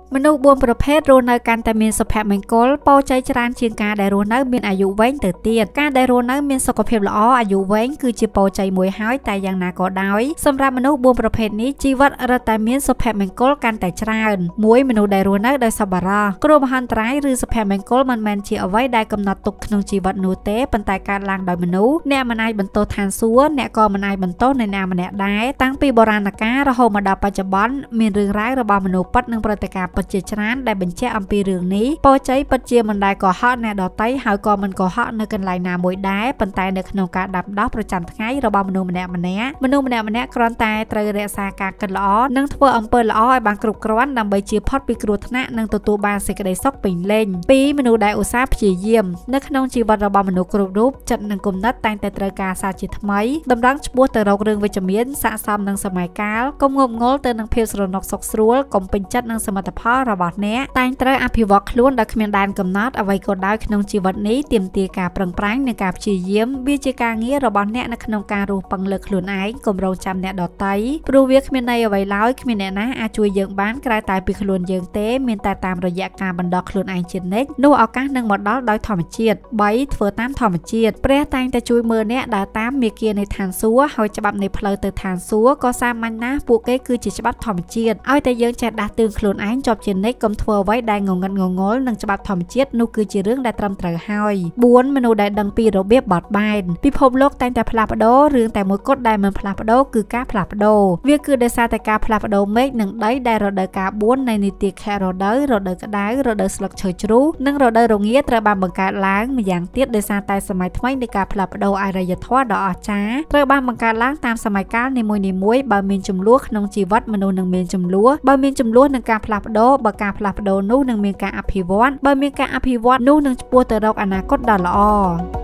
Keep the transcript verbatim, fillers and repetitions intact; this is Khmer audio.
មនុស្សbốnប្រភេទរស់នៅកាន់តែមានសុភមង្គលពរជ័យច្រើនជាងការដែលរស់នៅមានអាយុវែងទៅទៀតការដែលរស់នៅមានសុខភាពល្អអាយុវែងគឺជាពរជ័យមួយហើយតែយ៉ាងណាក៏ដោយសម្រាប់មនុស្សbốnប្រភេទនេះជីវិតរឹតតែមានសុភមង្គលកាន់តែច្រើនមួយមនុស្សដែលរស់នៅដោយសប្បុរសគ្រោះមហន្តរាយឬសុភមង្គលមិនមែនជាអ្វីដែលកំណត់ទុកក្នុងជីវិតនោះទេប៉ុន្តែកើតឡើងដោយមនុស្សអ្នកមិនអាចបន្ទោសឋានសួគ៌អ្នកក៏មិនអាចបន្ទោសនរណាម្នាក់ដែរតាំងពីបុរាណកាលរហូតមកដល់បច្ចុប្បន្នមានរឿងរ៉ាវរបស់មនុស្សពិតនិងព្រឹត្តិការណ៍ពិតជាច្រើនដែលបញ្ជាក់អំពីរឿងនេះពរជ័យពិតជាមិនដែលកុហកអ្នកដទៃហើយក៏មិនកុហកនៅកន្លែងណាមួយដែរប៉ុន្តែនៅក្នុងការដាប់ដោះប្រចាំថ្ងៃរបស់មនុស្សម្នាក់ម្នាក់មនុស្សម្នាក់ម្នាក់គ្រាន់តែត្រូវរក្សាការគិតល្អនិងធ្វើអំពើល្អឲ្យបានគ្រប់គ្រាន់ដើម្បីជៀសផុតពីគ្រោះថ្នាក់និងទទួលបានសេចក្តីសុខពេញលេញពីរមនុស្សដែលឧស្សាហ៍ព្យាយាមនៅក្នុងជីវិតរបស់មនុស្សគ្រប់រូបចិត្តនិងគំនិតតែងតែត្រូវការសាជាថ្មីតម្រង់ឆ្ពោះទៅរករឿងវិជ្ជមានស័ក្តិសមនឹងសម័យកាលកុំងប់ងល់ទៅនឹងភាពស្រណុកសុខស្រួលកុំពេញចិត្តនឹងសមិទ្ធផលរបស់អ្នកតែងត្រូវអភិវឌ្ឍខ្លួនដោយគ្មានដែនកំណត់អ្វីក៏ដោយក្នុងជីវិតនេះទាមទារការប្រឹងប្រែងនិងការព្យាយាមវាជាការងាររបស់អ្នកនៅក្នុងការរស់ពឹងលើខ្លួនឯងកុំរងចាំអ្នកដទៃព្រោះវាគ្មានន័យអ្វីឡើយគ្មានអ្នកណាអាចជួយយើងបានក្រៅតែពីខ្លួនយើងទេមានតែតាមរយៈការបណ្ដុះខ្លួនឯងជានិច្ចនោះឱកាសនឹងមកដល់ដោយធម្មជាតិបីធ្វើតាមធម្មជាតិព្រះតែងតែជួយមើលអ្នកដើរតាមមាគ៌ានៃឋានសួគ៌ហើយច្បាប់នៃផ្លូវទៅឋានសួគ៌ក៏សាមញ្ញណាស់ពួកគេគឺជាច្បាប់ធម្មជាតិឲ្យតែយើងចេះដាស់តឿនខ្លួនឯងជាប់ជានិច្ចកុំធ្វើអ្វីដែលងងឹតងងល់នឹងច្បាប់ធម្មជាតិនោះគឺជារឿងដែលត្រឹមត្រូវហើយបួនមនុស្សដែលដឹងពីរបៀបបត់បែនពិភពលោកតែងតែផ្លាស់ប្ដូររឿងតែមួយគត់ដែលមិនផ្លាស់ប្ដូរគឺការផ្លាស់ប្ដូរវាគឺដោយសារតែការផ្លាស់ប្ដូរមេឃនិងដីដែលរដូវកាលបួននៃនីតិខែរដូវរដូវក្តៅរដូវស្លឹកឈើជ្រុះនិងរដូវរងាត្រូវបានបង្កើតឡើងម្យ៉ាងទៀតដោយសារតែសម័យថ្មីនៃការផ្លាស់ប្ដូរអរិយធម៌ដ៏អស្ចារ្យត្រូវបានបង្កើតឡើងតាមសម័យកាលនីមួយៗបើមានចំនួនក្នុងជីវិតមនុស្សនឹងមានចំនួនបើមានចំនួននឹងការផ្លាស់ប្ដូរបើការផ្លាស់ប្ដូរនោះនឹងមានការអភិវឌ្ឍបើមានការអភិវឌ្ឍនោះនឹងឆ្ពោះទៅរកអនាគតដ៏ល្អ